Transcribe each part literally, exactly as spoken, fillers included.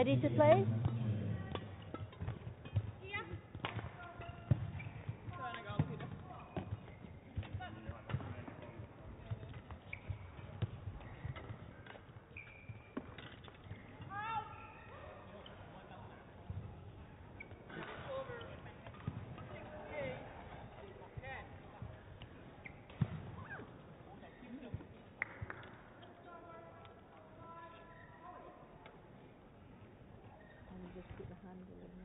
Ready to play? Just put the handle in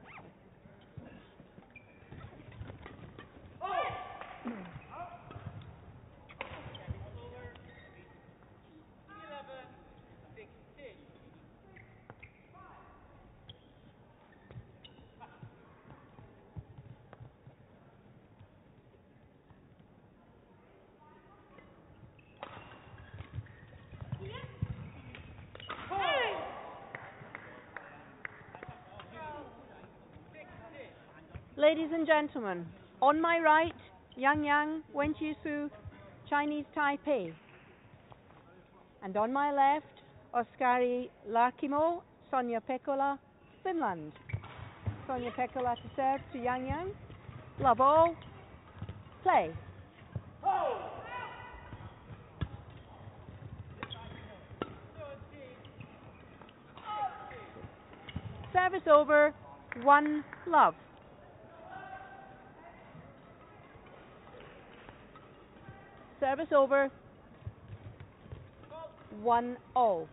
Ladies and gentlemen, on my right, Yang Yang, Wen Qiusu, Chinese Taipei. And on my left, Oskari Larkimo, Sonia Pekkola, Finland. Sonia Pekkola to serve to Yang Yang. Love all. Play. Service over. One love. Service over. One all.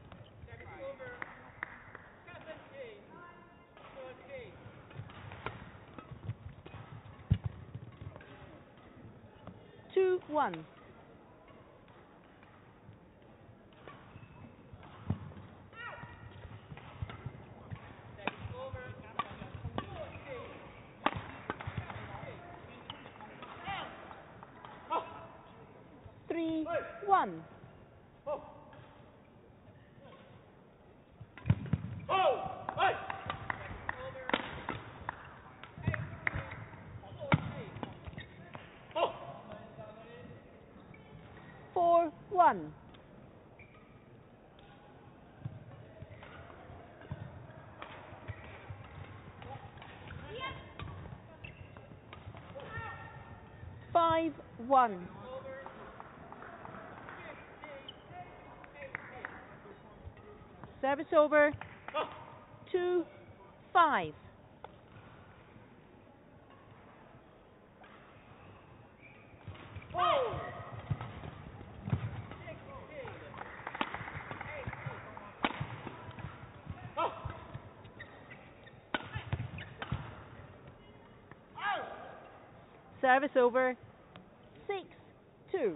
Two one. Three one. Four one. Five one. Service over. Two five. Service over. Six two.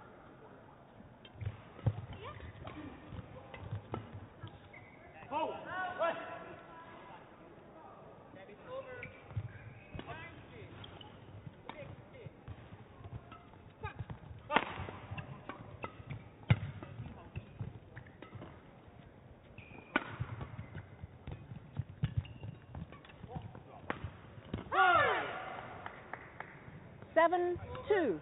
Seven two.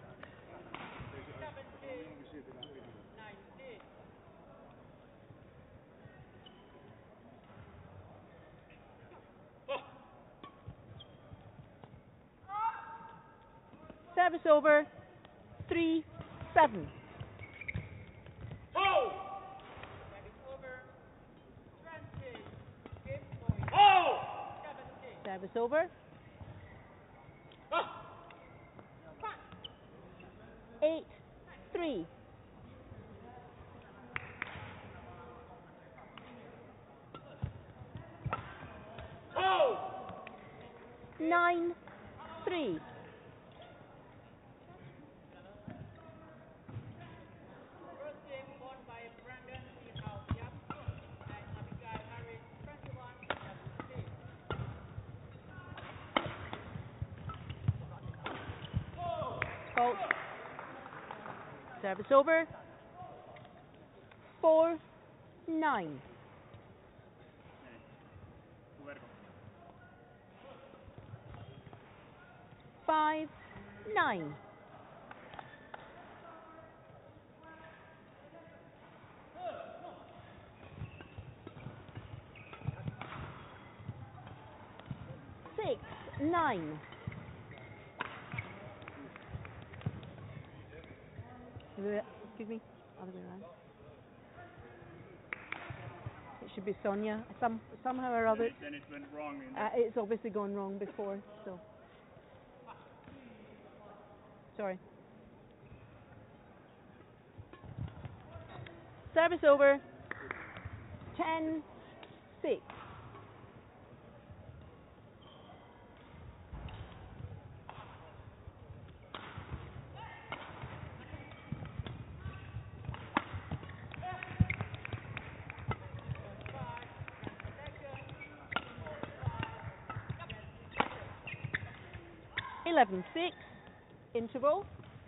Service over. Three seven. Service over. Eight three. Nine three. Fault. Service over. Four nine. Five nine. six, nine. Excuse me, other way around. It should be Sonia. Some somehow or other. Then it went wrong. In uh, it's obviously gone wrong before, so sorry. Service over. Ten, six. Eleven, six. Interval.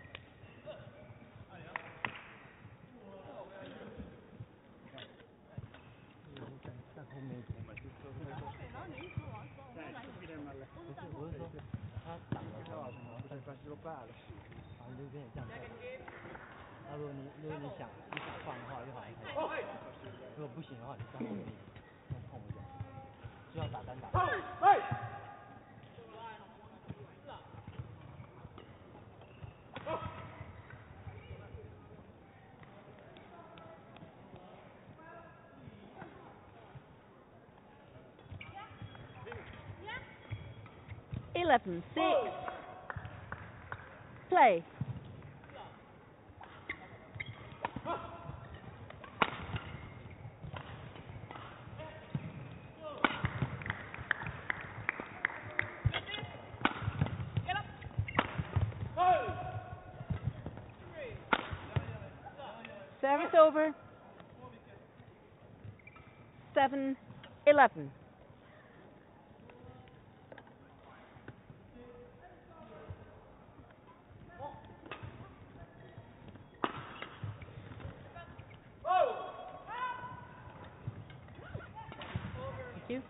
Eleven, six. Play. Service over. Seven, eleven. Thank you.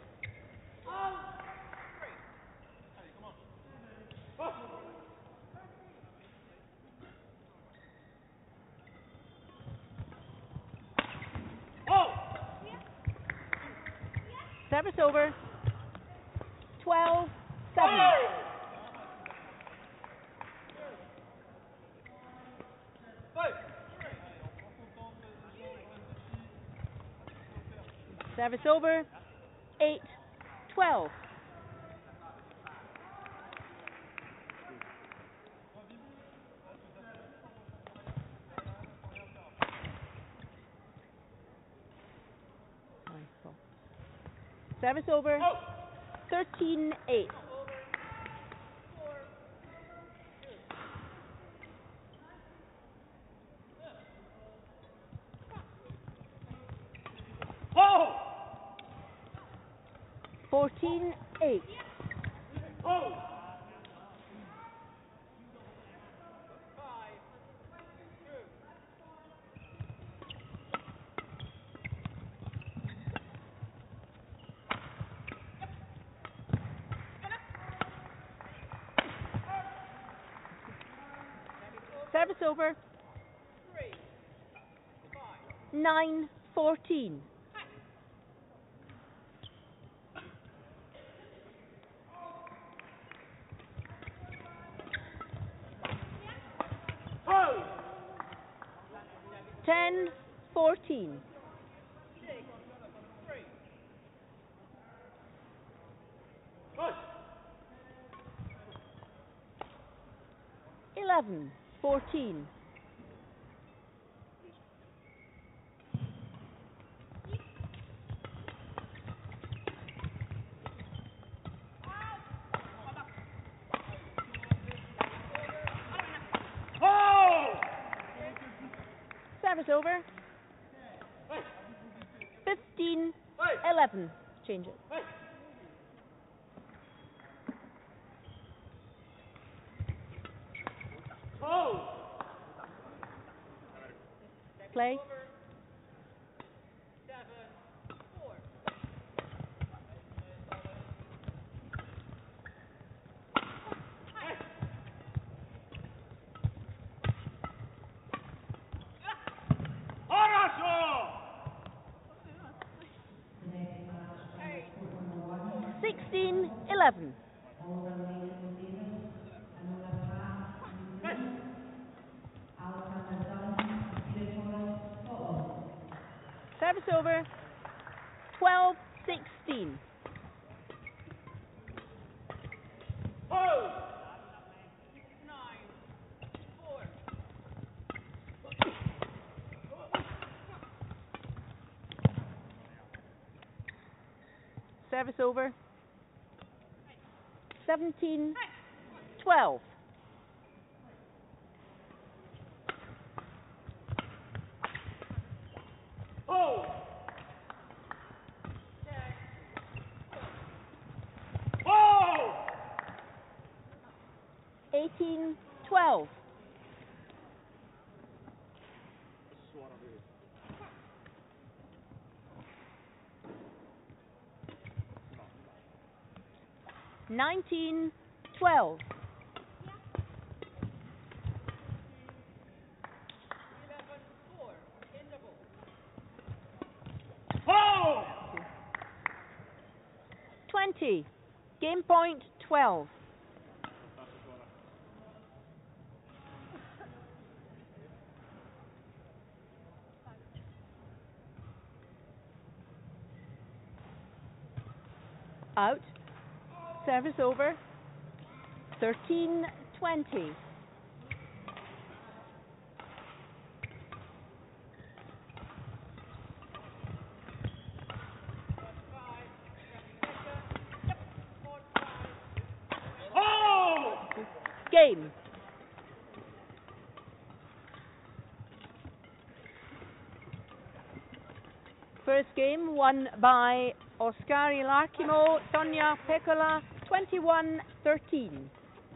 Service over. Twelve, seven. Service over. Eight, twelve. Service over. Thirteen, eight. Fourteen, eight. Service over. Nine, fourteen. Ten, fourteen. Eleven, fourteen. Service over. Fifteen, eleven. Change it. Play. Sixteen, eleven. Service over. twelve sixteen. Service over. seventeen twelve. eighteen twelve. nineteen twelve. twenty. Game point twelve. Out. Service over. thirteen twenty. Game. First game won by Oskari Larkimo, Sonia Pekola, twenty-one thirteen.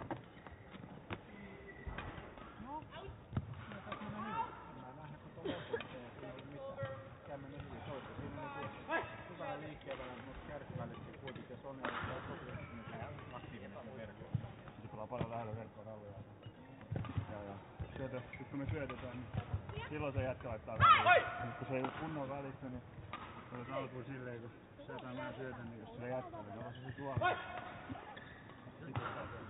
Paljon lähellä verkkoa rauhoja. Ja, ja syötö, sit kun me syötetään, niin silloin se jätkä laittaa väliin. Mutta kun se ei ole kunnon välissä, niin se olisi alkuun silleen, kun syötään mä syötän, niin jos se jättää, niin se on se tuolla. Sitten saa sen.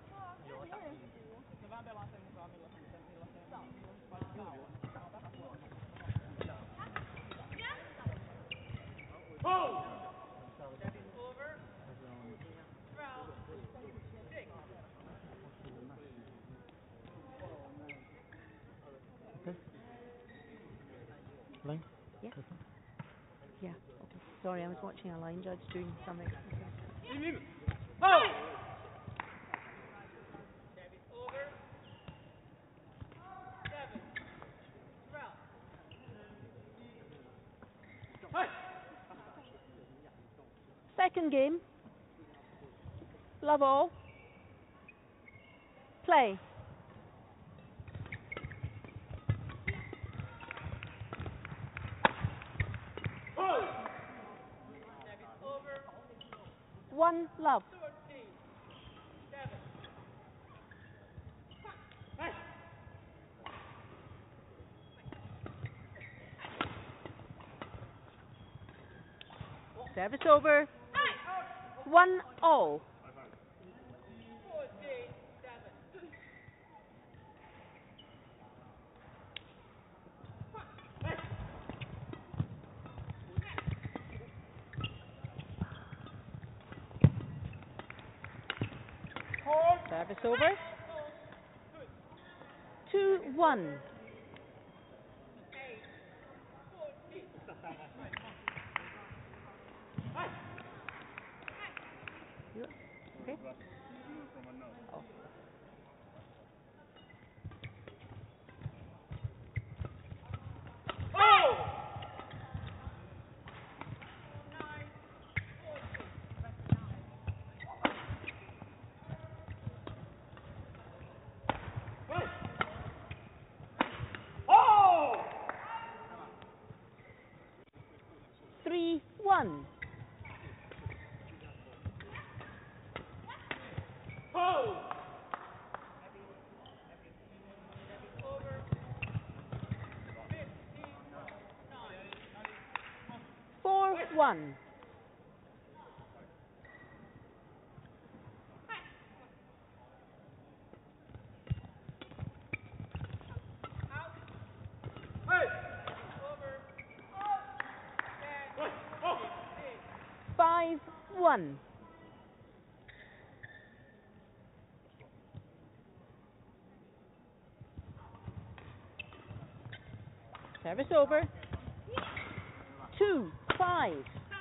No vähän pelaan sen mukaan, millaisen millaisen Oh! Line? Yeah. Yeah. Okay. Sorry, I was watching a line judge doing something. Okay. Oh! Second game. Love all. Play. One love. Service over. One all. Service over. Two one. You okay? Oh. Three one. Four one. one. Service over. Two, five.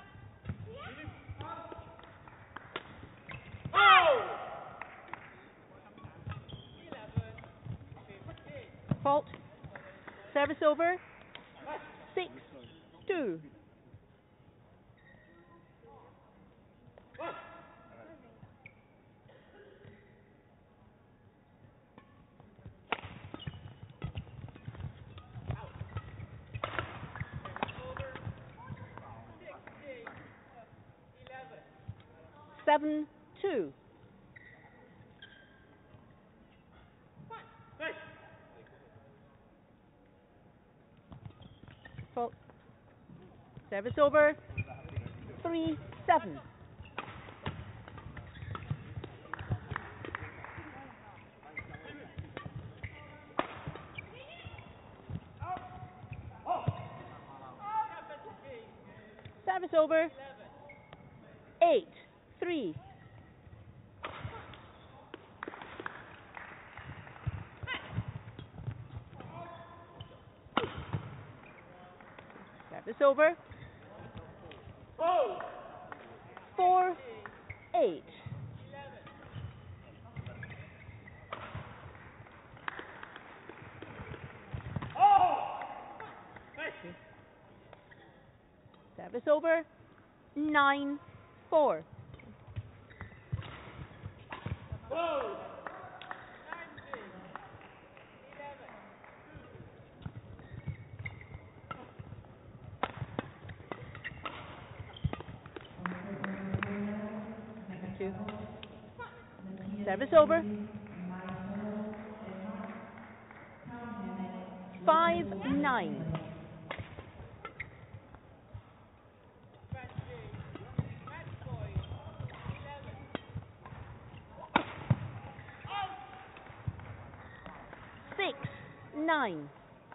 Fault. Service over. Six, two. Seven, two. Fault. Service over. Three, seven. Service over. Eight, three. Service over. Four, eight. Service over. Nine, four. Two. Service over. Five, nine. Six, nine.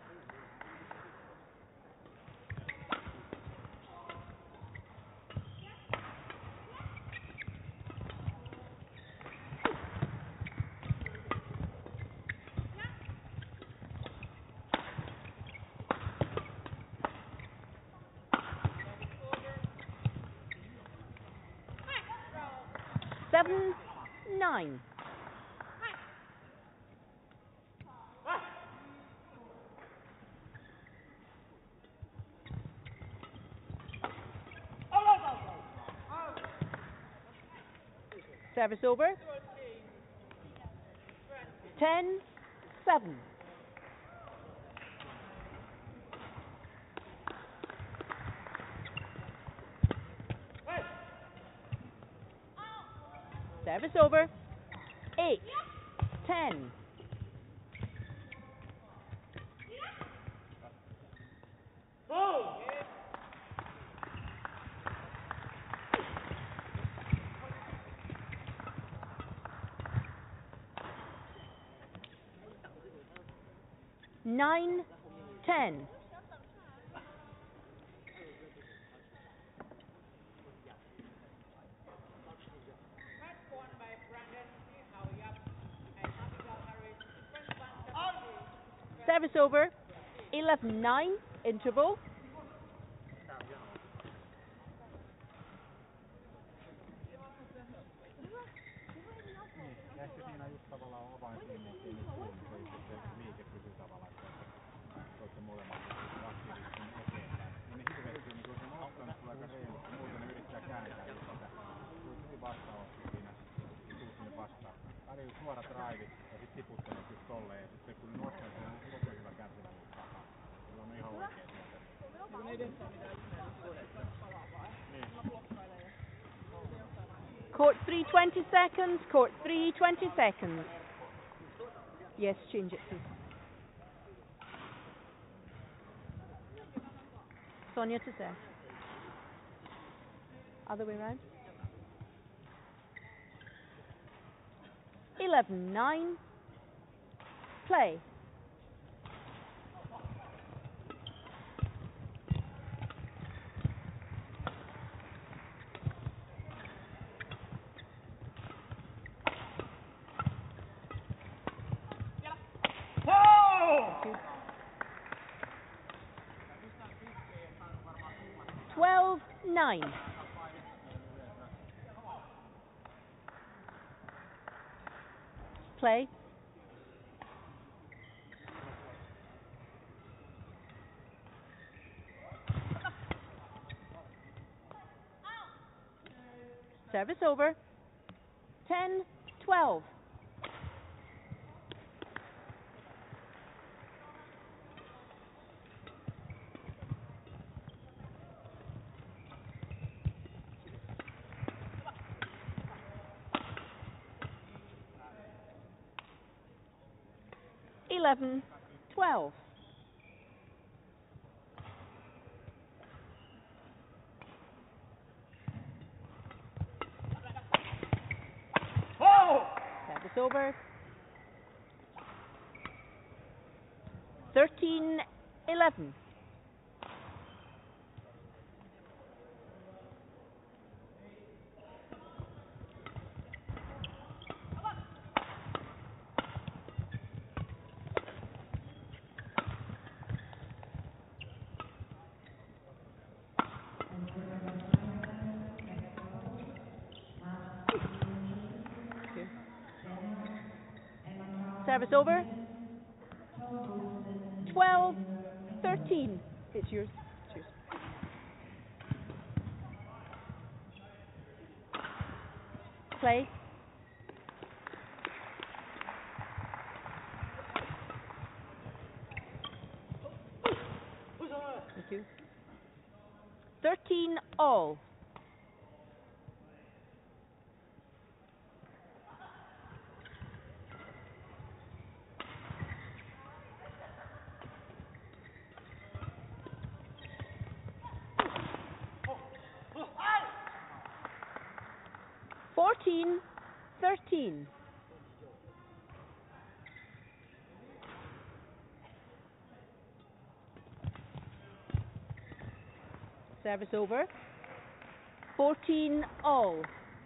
Seven, nine. Service over. Ten, seven. Service over. Eight, ten. Nine, ten. Service over. Eleven, nine. Interval. Ehkä siinä just tavallaan avain siinä, ettei nyt kuulu, se liike pysyy tavallaan, että toitte molemmat aktiivisesti eteenpäin. Niin ne hirveästi, niin kun se nostan tulee aika reilusti, muuten ne yrittää kääntää just sitä. Tulet hyvin vastaavasti siinä, tulet sinne vastaan. Tarjoit suorat raivit ja sit tiputtelet just tolleen. Ja sitten kun ne nostaa, se on koko hyvä kärsivällä takaa. Se on ihan oikein sieltä. Niin ei edessä ole mitään ihmeellistä, että palaa vai? Niin. Court three, twenty seconds. Court three, twenty seconds. Yes, change it please. Sonia to serve. Other way round. Eleven, nine. Play. twelve nine. Play. Service over. ten twelve. eleven twelve. Oh! Service over. thirteen eleven. Service over. twelve thirteen. It's yours. It's yours. Play. Thank you. thirteen all. fourteen thirteen. Service over. fourteen all.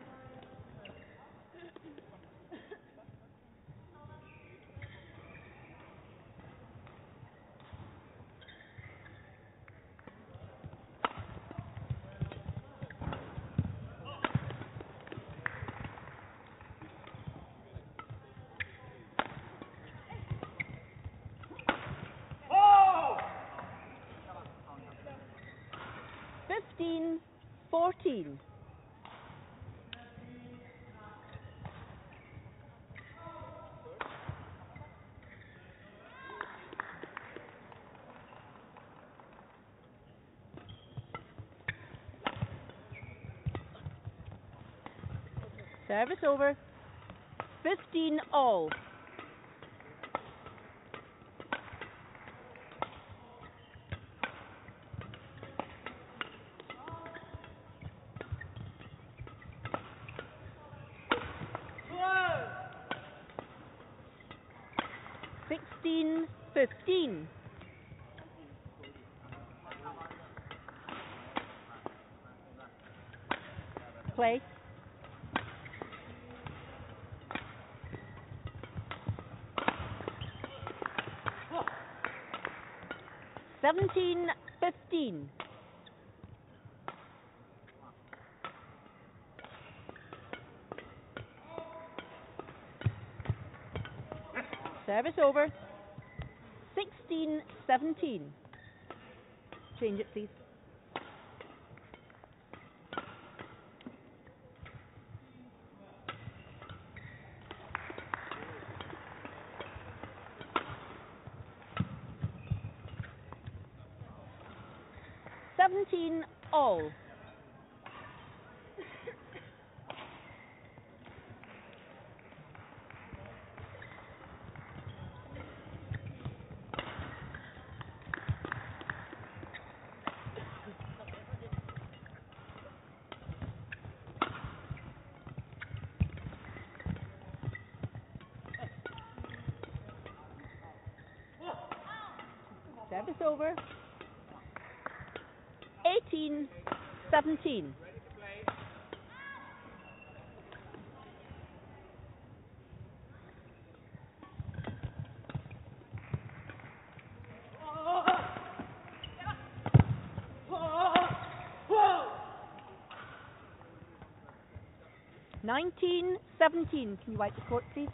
fifteen fourteen. Service over. fifteen all. sixteen fifteen. Play. seventeen fifteen. Service over. sixteen seventeen. Change it, please. seventeen all. Service over. eighteen seventeen. nineteen seventeen. Can you wipe the court, please?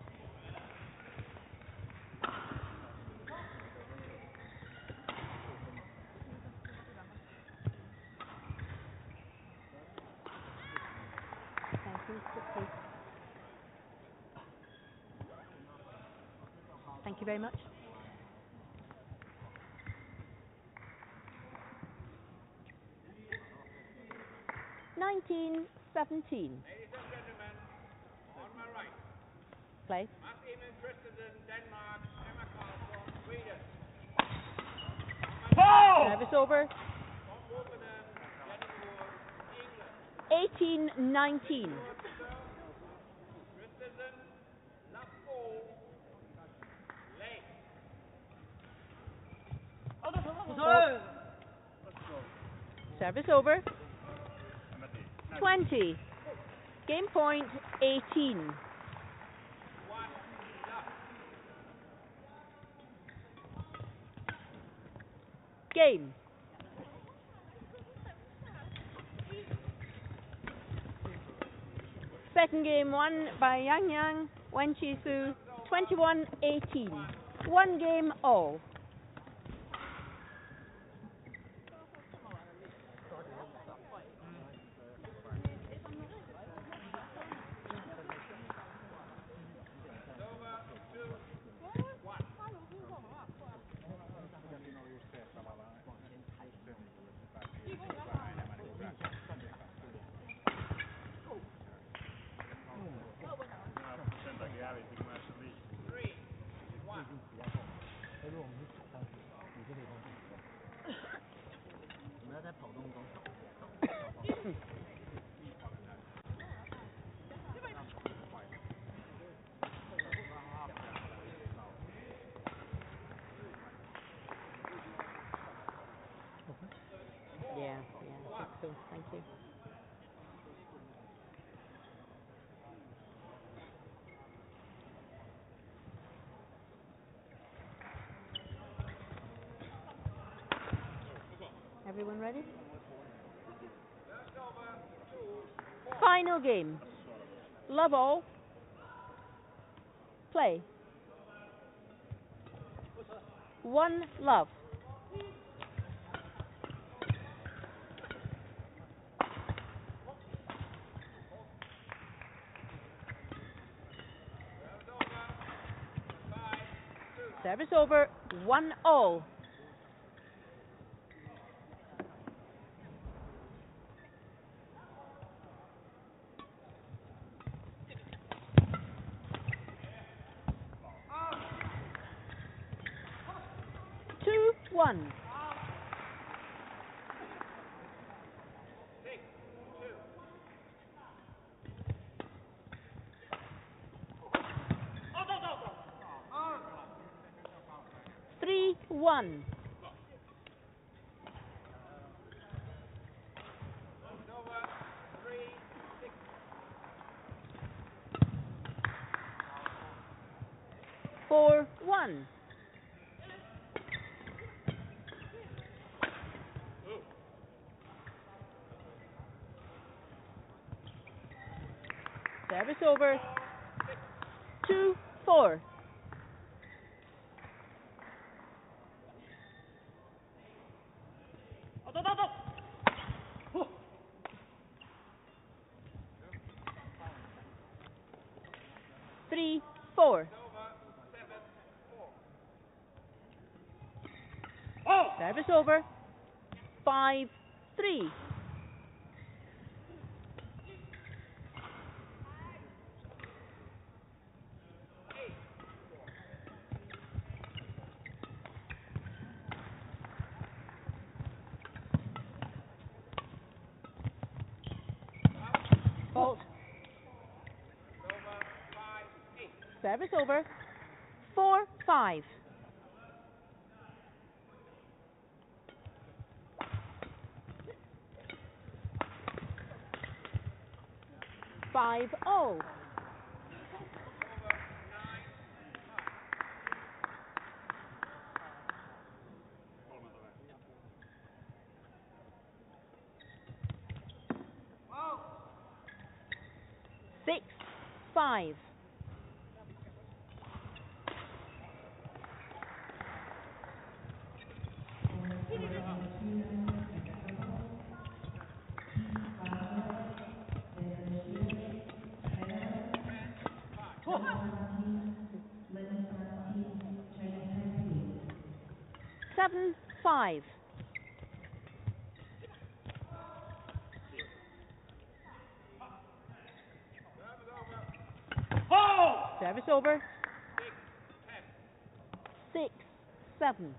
Thank you. Quickly. Thank you very much. nineteen seventeen. Ladies and gentlemen, on my right, Play. Martin Christensen, Denmark, Emma Karlsson, Sweden. Oh! Service over. Tom Wopenen, Jenny Moore, England. eighteen nineteen. Christensen, love ball, late. Service over. Emma, twenty. Game point eighteen. One, love. Game. Second game won by Yang Yang, Wen Chi Su, twenty-one eighteen. One game all. Siinä oli just se, että tavallaan just se, niin kuin, että päästiin vähän enemmän niin kuin sen takia hävisin myös viisi. Three, one. Yeah, yeah, I think so. Thank you. Everyone ready? Final game. Love all. Play. One love. Service over. One all. Two one. Three one. Four one. Service over. Two four. Three four. Service over. Five three. Fault. Service over. Four five. Five oh. Six, five. Seven, five. Service over. Six, seven.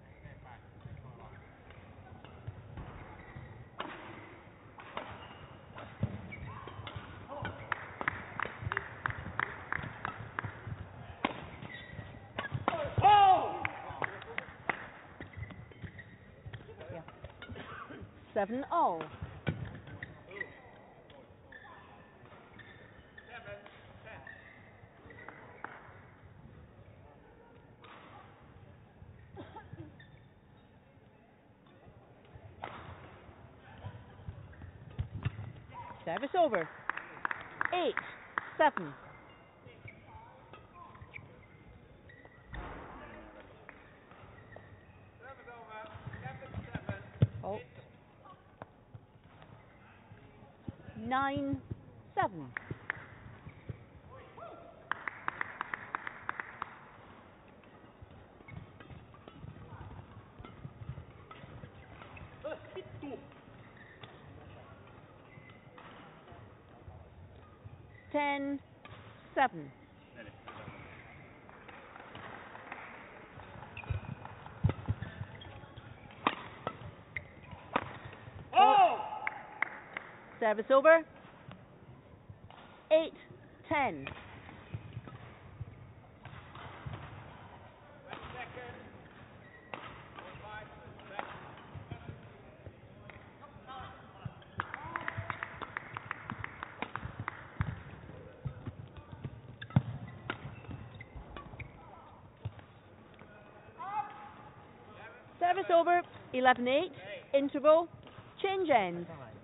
Yeah. Seven all. Service over. Eight, seven. Halt. Nine, seven. Ten, seven. Oh! Service over. Eight, ten. Service over. Eleven, eight. Interval. Change end.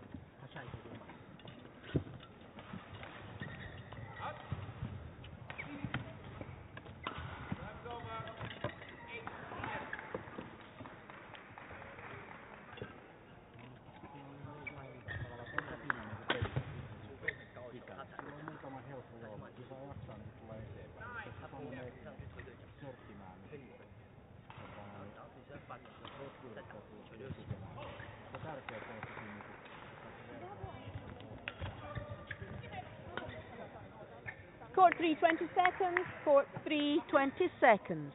Court three, twenty seconds. Court three, twenty seconds.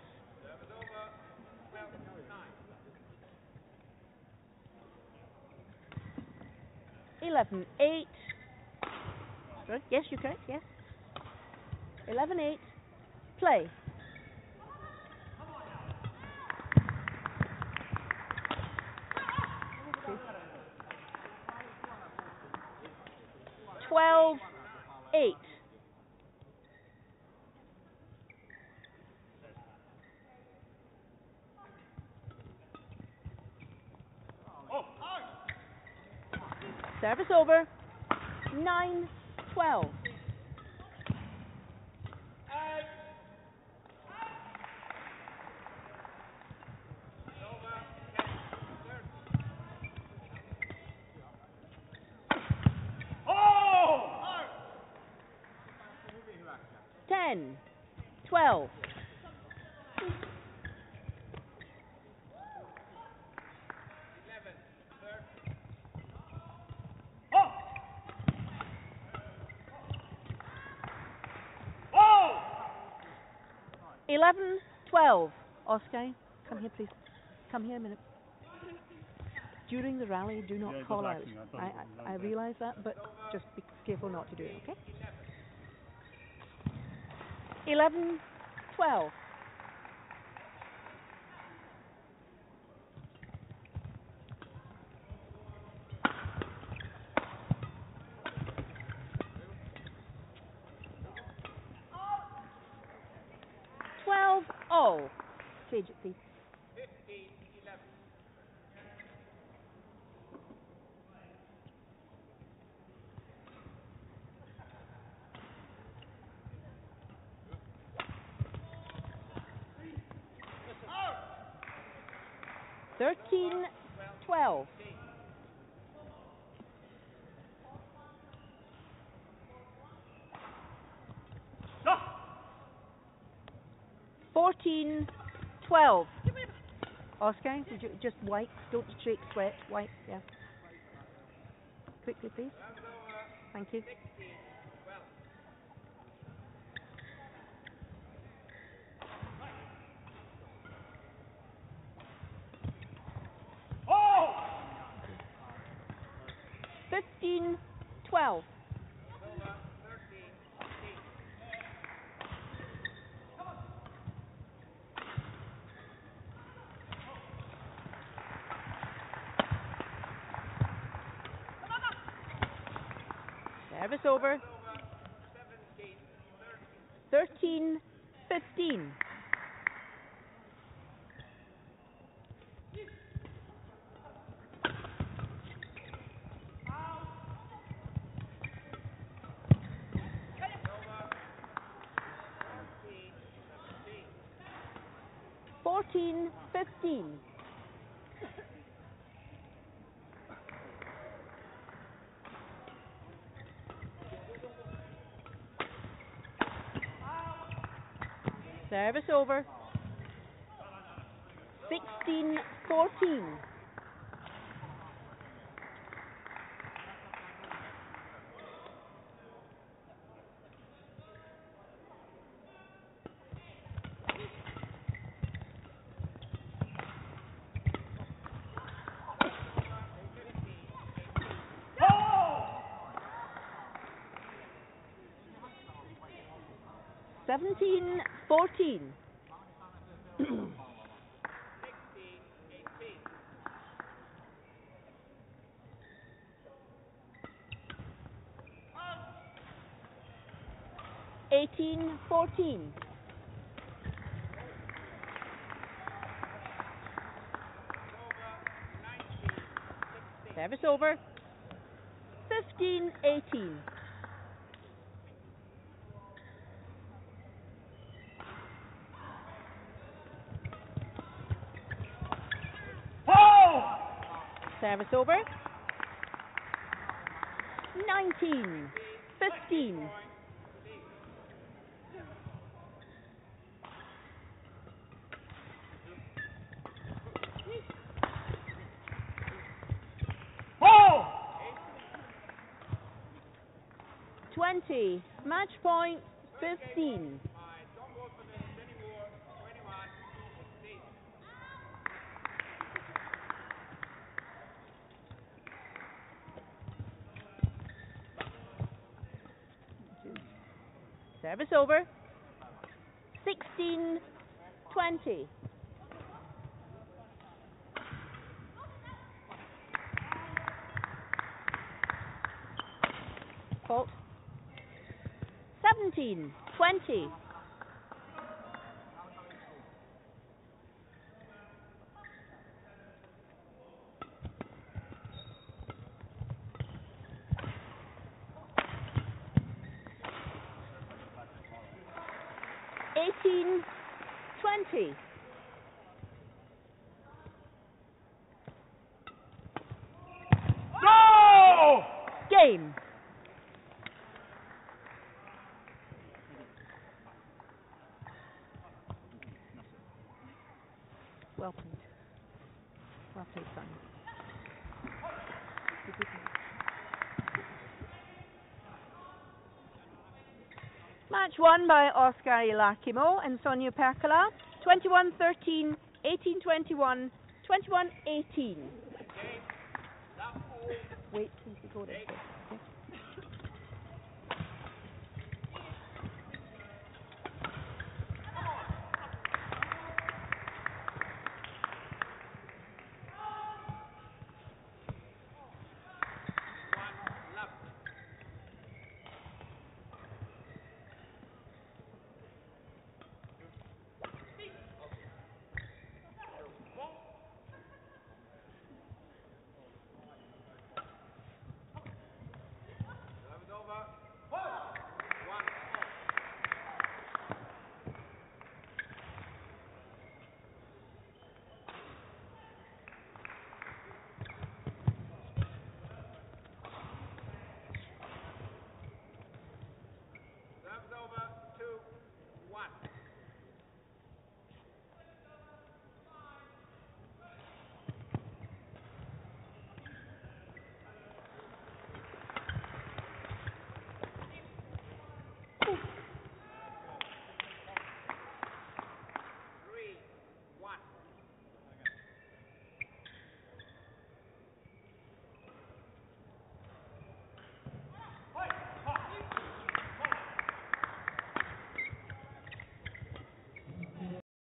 Eleven, eight. Sorry. Yes, you're correct. Yes. Eleven, eight. Play. Twelve, eight. Service over. Nine, twelve. Ten, twelve. Eleven, twelve. Oscar, come here, please. Come here a minute. During the rally, do not Yeah, it call was out. acting. I thought I, it was I, I like that. realise that, but just be careful not to do it, okay? Eleven, twelve. Twelve, all. Change it, please. thirteen twelve. fourteen twelve. Oscar, would you just wipe? Don't shake sweat. Wipe, yeah. Quickly, please. Thank you. fifteen twelve. Service over. thirteen fifteen. fourteen fifteen. Service over. sixteen fourteen. seventeen fourteen. eighteen fourteen. Service over. fifteen eighteen. Service over. nineteen fifteen. twenty. Match point fifteen. Service over. sixteen twenty. Fault. seventeen twenty. eighteen twenty. Go! Game. Well played. Well played, son. Match won by Oskari Larkimo and Sonia Perkala. twenty-one thirteen, eighteen twenty-one, twenty-one eighteen. Wait, please, go there. Okay.